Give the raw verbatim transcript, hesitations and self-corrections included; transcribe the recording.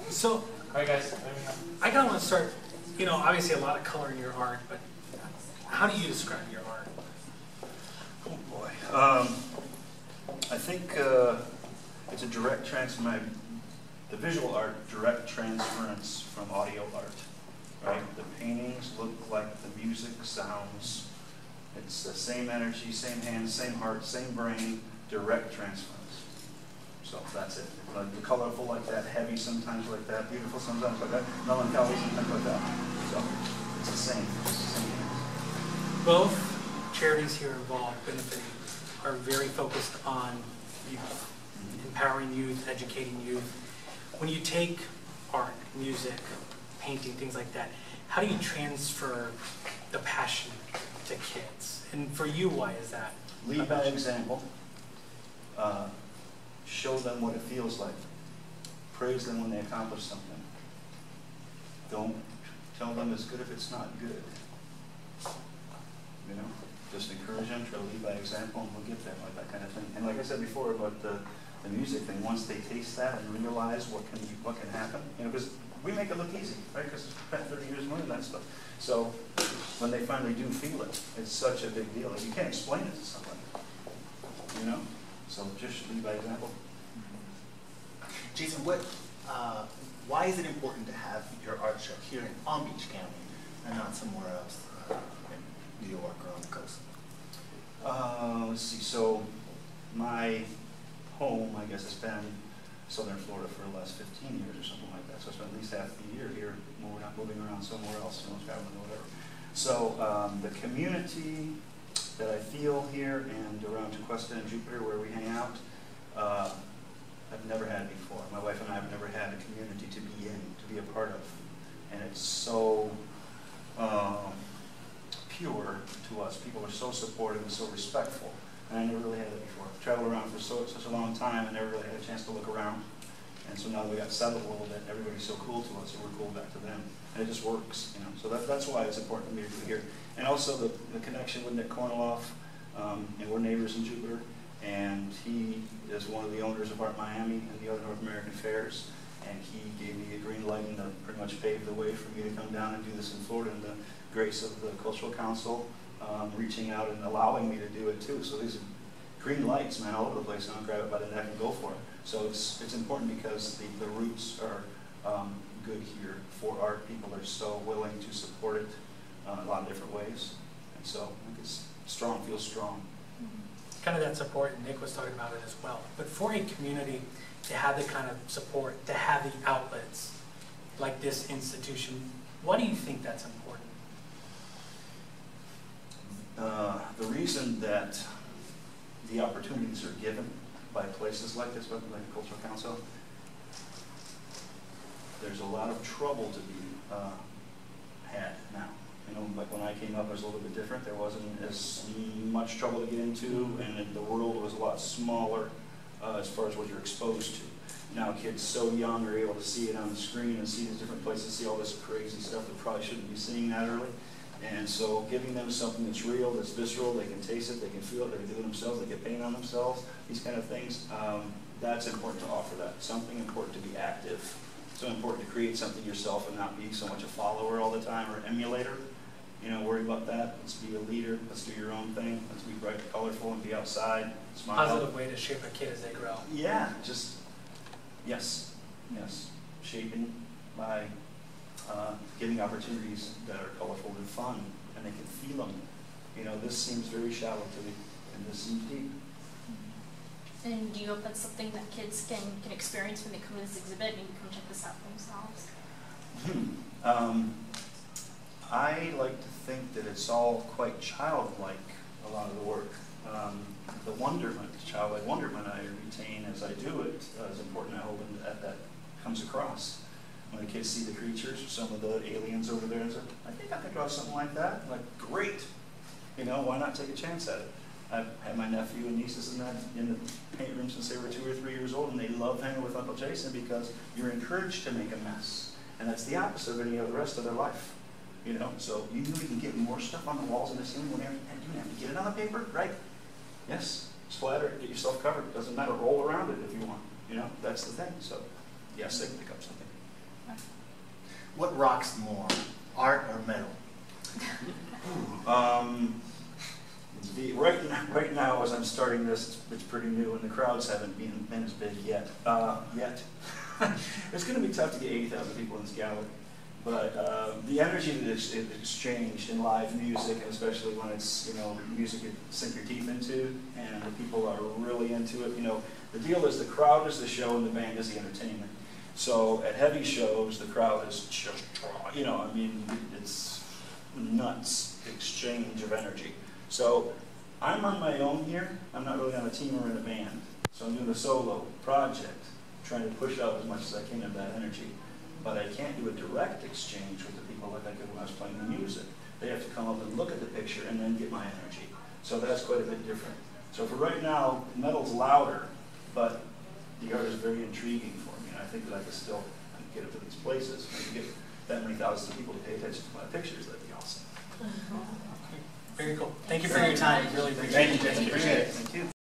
So, all right, guys. I kind of want to start, you know, obviously a lot of color in your art, but how do you describe your art? Oh boy. Um, I think uh, it's a direct transfer, the visual art, direct transference from audio art, right? The paintings look like the music sounds. It's the same energy, same hands, same heart, same brain, direct transference. So that's it. Like the colorful like that, heavy sometimes like that, beautiful sometimes like that, melancholy sometimes like that. So it's the same. It's the same hands. Both charities here involved, benefiting, are very focused on youth, mm-hmm. empowering youth, educating youth. When you take art, music, painting, things like that, how do you transfer the passion to kids? And for you, why is that? Lead by example. Uh, show them what it feels like. Praise them when they accomplish something. Don't tell them it's good if it's not good. You know, just encourage them, try to lead by example, and we'll get there, like that kind of thing. And like I said before about the, the music thing, once they taste that and realize what can what can happen, you know, because we make it look easy, right? Because we spent thirty years learning that stuff. So when they finally do feel it, it's such a big deal. Like you can't explain it to somebody, you know. So just lead by example. Jason, what? Uh, why is it important to have your art show here in Palm Beach County and not somewhere else, uh, in New York or on the coast? Uh, let's see. So my home, I guess, has been Southern Florida for the last fifteen years or something like that. So I spent at least half the year here. When we're not moving around somewhere else, you know, traveling or whatever. So um, the community that I feel here and around Tequesta and Jupiter, where we hang out, uh, I've never had before. My wife and I have never had a community to be in, to be a part of, and it's so uh, pure to us. People are so supportive and so respectful, and I never really had it before. I've traveled around for so such a long time, and never really had a chance to look around. And so now that we got settled a little bit, everybody's so cool to us, and we're cool back to them, and it just works, you know. So that, that's why it's important to me to be here, and also the, the connection with Nick Korniloff, um, and we're neighbors in Jupiter. And he is one of the owners of Art Miami and the other North American fairs. And he gave me a green light and uh, pretty much paved the way for me to come down and do this in Florida. And the grace of the Cultural Council um, reaching out and allowing me to do it too. So these are green lights, man, all over the place. And I'll grab it by the neck and go for it. So it's it's important because the, the roots are um, good here for art. People are so willing to support it uh, in a lot of different ways. And so I think it's strong, feels strong. Kind of that support, and Nick was talking about it as well. But for a community to have the kind of support, to have the outlets like this institution, why do you think that's important? Uh, the reason that the opportunities are given by places like this, like the Cultural Council, there's a lot of trouble to be uh, had now. You know, like when I came up, it was a little bit different. There wasn't as much trouble to get into, and the world was a lot smaller uh, as far as what you're exposed to. Now kids so young are able to see it on the screen and see these different places, see all this crazy stuff that probably shouldn't be seeing that early. And so giving them something that's real, that's visceral, they can taste it, they can feel it, they can do it themselves, they can paint on themselves, these kind of things, um, that's important to offer that. Something important to be active. So important to create something yourself and not be so much a follower all the time or emulator. You know, worry about that. Let's be a leader. Let's do your own thing. Let's be bright, colorful, and be outside. Smile. Positive way to shape a kid as they grow. Yeah, just, yes, yes. Shaping by uh, giving opportunities that are colorful and fun, and they can feel them. You know, this seems very shallow to me, and this seems deep. And do you hope that's something that kids can, can experience when they come to this exhibit and come check this out for themselves? Hmm. Um, I like to think that it's all quite childlike, a lot of the work. Um, the wonderment, childlike wonderment I retain as I do it uh, is important. I hope that that comes across. When the kids see the creatures, some of the aliens over there, and say, I think I could draw something like that. I'm like, great. You know, why not take a chance at it? I've had my nephew and nieces in that in the paint room since they were two or three years old, and they love hanging with Uncle Jason because you're encouraged to make a mess. And that's the opposite of any of the rest of their life. You know, so you know you can get more stuff on the walls in the ceiling when you don't have to get it on the paper, right? Yes, splatter it, get yourself covered. It doesn't matter, roll around it if you want. You know, that's the thing. So, yes, they can pick up something. What rocks more, art or metal? Um, the, right now, right now, as I'm starting this, it's, it's pretty new, and the crowds haven't been, been as big yet. Uh, yet, it's going to be tough to get eighty thousand people in this gallery. But uh, the energy that is is exchanged in live music, and especially when it's, you know, music you sink your teeth into, and the people are really into it. You know, the deal is the crowd is the show, and the band is the entertainment. So at heavy shows, the crowd is just, you know, I mean, it's nuts exchange of energy. So I'm on my own here. I'm not really on a team or in a band. So I'm doing a solo project, trying to push out as much as I can of that energy. But I can't do a direct exchange with the people like I could when I was playing the music. They have to come up and look at the picture and then get my energy. So that's quite a bit different. So for right now, metal's louder, but the art is very intriguing for me. And I think that I could still get it to these places. If I could get that many thousands of people to pay attention to my pictures, that'd be awesome. Very cool. Thank you for your time. Really appreciate it. Thank you. Appreciate it. Thank you.